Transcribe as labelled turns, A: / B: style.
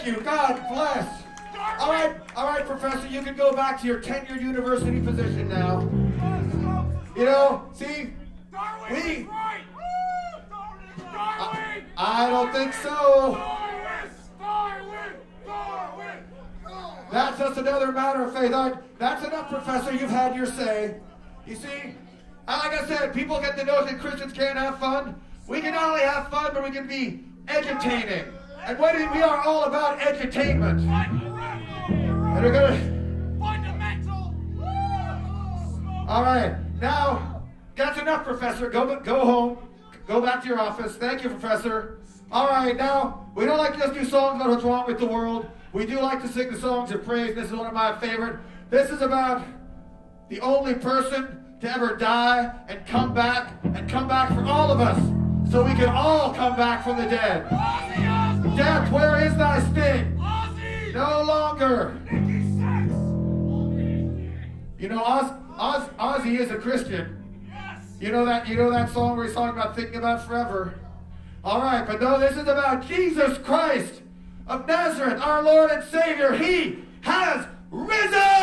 A: Thank you. God bless. All right, Professor, you can go back to your tenured university position now. You know, see, I don't think so. That's just another matter of faith. That's enough, Professor. You've had your say. You see, like I said, people get the notion Christians can't have fun. We can not only have fun, but we can be edutaining. And we are all about edutainment. And we're gonna... Fundamental! All right, now, that's enough, Professor. Go home. Go back to your office. Thank you, Professor. All right, now, we don't like to just do songs about what's wrong with the world. We do like to sing the songs of praise. This is one of my favorite. This is about the only person to ever die and come back for all of us, so we can all come back from the dead. Death, where is thy sting? No longer. You know, Ozzy is a Christian. You know that song where he's talking about thinking about forever. All right, but no, this is about Jesus Christ of Nazareth, our Lord and Savior. He has risen!